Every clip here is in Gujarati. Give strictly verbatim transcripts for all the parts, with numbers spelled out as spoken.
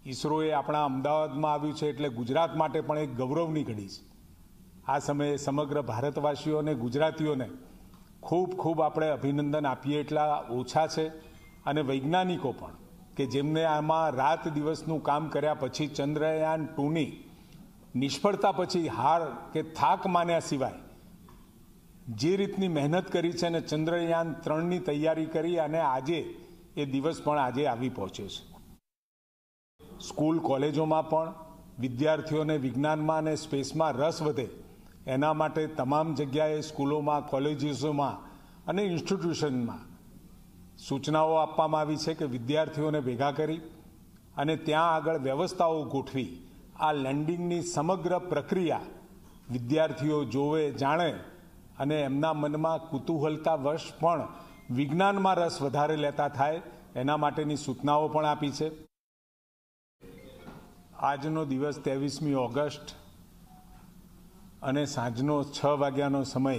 ઈસરોએ આપણા અમદાવાદમાં આવ્યું છે એટલે ગુજરાત માટે પણ એક ગૌરવની ઘડી છે। આ સમયે સમગ્ર ભારતવાસીઓ અને ગુજરાતીઓને ખૂબ ખૂબ આપણે અભિનંદન આપીએ એટલા ઓછા છે। અને વૈજ્ઞાનિકો પણ કે જેમને આમાં રાત દિવસનું કામ કર્યા પછી ચંદ્રયાન ટુની નિષ્ફળતા પછી હાર કે થાક માન્યા સિવાય જે રીતની મહેનત કરી છે અને ચંદ્રયાન ત્રણની તૈયારી કરી અને આજે એ દિવસ પણ આજે આવી પહોંચ્યો છે। સ્કૂલ કોલેજોમાં પણ વિદ્યાર્થીઓને વિજ્ઞાનમાં અને સ્પેસમાં રસ વધે એના માટે તમામ જગ્યાએ સ્કૂલોમાં, કોલેજીસોમાં અને ઇન્સ્ટિટ્યુશનમાં સૂચનાઓ આપવામાં આવી છે કે વિદ્યાર્થીઓને ભેગા કરી અને ત્યાં આગળ વ્યવસ્થાઓ ગોઠવી આ લેન્ડિંગની સમગ્ર પ્રક્રિયા વિદ્યાર્થીઓ જોવે, જાણે અને એમના મનમાં કુતૂહલતા વશ પણ વિજ્ઞાનમાં રસ વધારે લેતા થાય એના માટેની સૂચનાઓ પણ આપી છે। આજનો દિવસ ત્રેવીસમી ઓગસ્ટ અને સાંજનો છ વાગ્યાનો સમય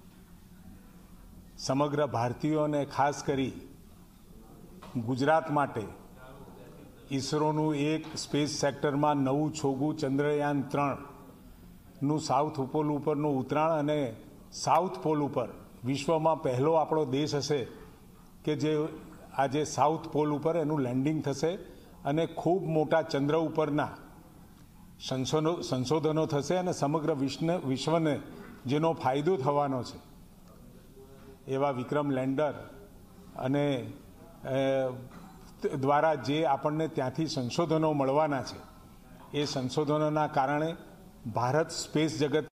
સમગ્ર ભારતીયોને ખાસ કરી ગુજરાત માટે ઈસરોનું એક સ્પેસ સેક્ટરમાં નવું છોગું ચંદ્રયાન ત્રણનું સાઉથ પોલ ઉપરનું ઉતરાણ અને સાઉથ પોલ ઉપર વિશ્વમાં પહેલો આપણો દેશ હશે કે જે આજે સાઉથ પોલ ઉપર એનું લેન્ડિંગ થશે અને ખૂબ મોટા ચંદ્ર ઉપરના સંશોધનો સંશોધનો થશે અને સમગ્ર વિશ્વ વિશ્વને જેનો ફાયદો થવાનો છે એવા વિક્રમ લેન્ડર અને દ્વારા જે આપણને ત્યાંથી સંશોધનો મળવાના છે એ સંશોધનોના કારણે ભારત સ્પેસ જગત